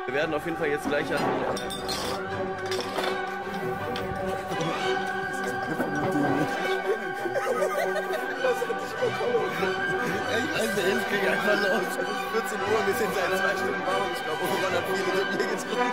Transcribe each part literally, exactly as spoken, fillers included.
Wir werden auf jeden Fall jetzt gleich an... Also Elf ging einfach los. vierzehn Uhr, wir sind seit zwei Stunden warm. Ich glaube, Roman hat viele mit mir getrunken.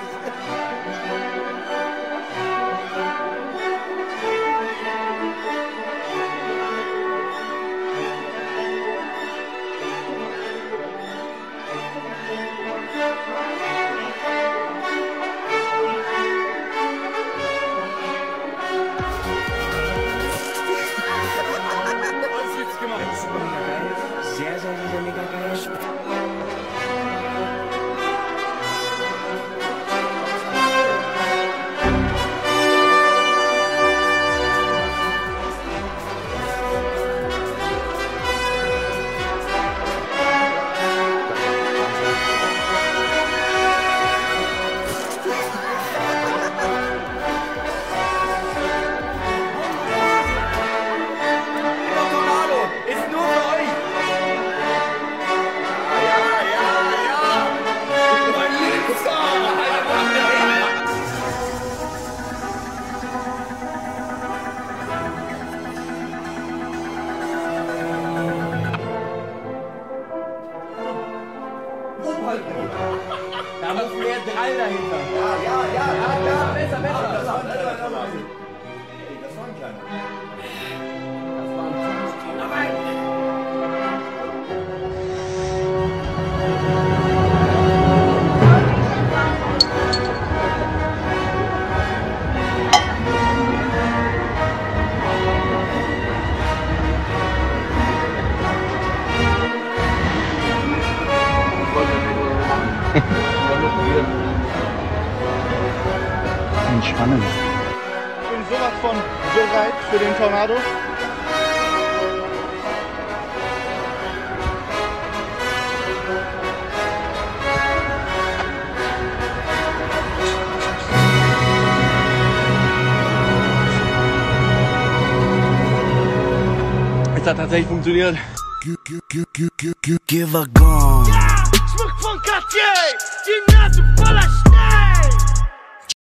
Sehr, sehr, sehr, sehr mega geil. Da muss mehr drei dahinter. Ja, ja, ja, ja, ja. Besser, besser, besser. Das war ein kleiner. Das war ein kleiner. Das war ein kleines Team. Entspannend. Ich bin sowas von bereit für den Tornado. Es hat tatsächlich funktioniert. Give a gone. Schmuck von Cartier, die Nase voller